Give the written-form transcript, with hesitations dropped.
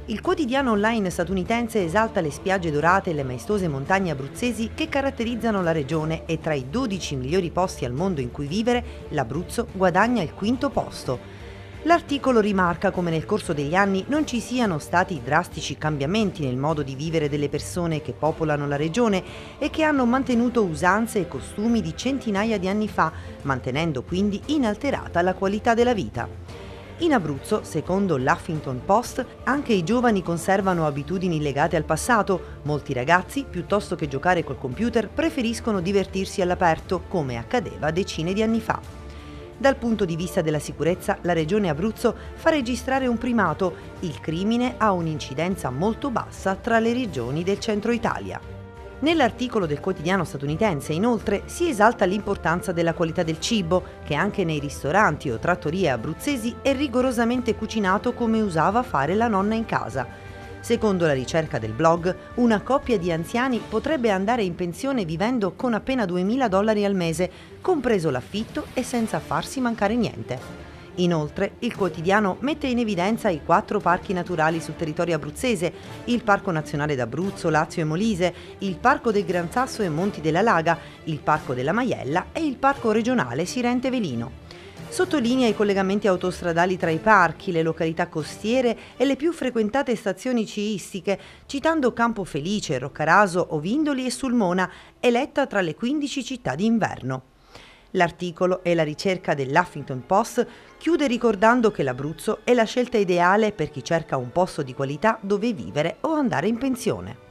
Il quotidiano online statunitense esalta le spiagge dorate e le maestose montagne abruzzesi che caratterizzano la regione e tra i 12 migliori posti al mondo in cui vivere, l'Abruzzo guadagna il quinto posto. L'articolo rimarca come nel corso degli anni non ci siano stati drastici cambiamenti nel modo di vivere delle persone che popolano la regione e che hanno mantenuto usanze e costumi di centinaia di anni fa, mantenendo quindi inalterata la qualità della vita. In Abruzzo, secondo l'Huffington Post, anche i giovani conservano abitudini legate al passato. Molti ragazzi, piuttosto che giocare col computer, preferiscono divertirsi all'aperto, come accadeva decine di anni fa. Dal punto di vista della sicurezza, la regione Abruzzo fa registrare un primato. Il crimine ha un'incidenza molto bassa tra le regioni del centro Italia. Nell'articolo del quotidiano statunitense, inoltre, si esalta l'importanza della qualità del cibo, che anche nei ristoranti o trattorie abruzzesi è rigorosamente cucinato come usava fare la nonna in casa. Secondo la ricerca del blog, una coppia di anziani potrebbe andare in pensione vivendo con appena $2.000 al mese, compreso l'affitto e senza farsi mancare niente. Inoltre, il quotidiano mette in evidenza i 4 parchi naturali sul territorio abruzzese: il Parco Nazionale d'Abruzzo, Lazio e Molise, il Parco del Gran Sasso e Monti della Laga, il Parco della Maiella e il Parco regionale Sirente Velino. Sottolinea i collegamenti autostradali tra i parchi, le località costiere e le più frequentate stazioni sciistiche, citando Campo Felice, Roccaraso, Ovindoli e Sulmona, eletta tra le 15 città d'inverno. L'articolo e la ricerca dell'Huffington Post chiude ricordando che l'Abruzzo è la scelta ideale per chi cerca un posto di qualità dove vivere o andare in pensione.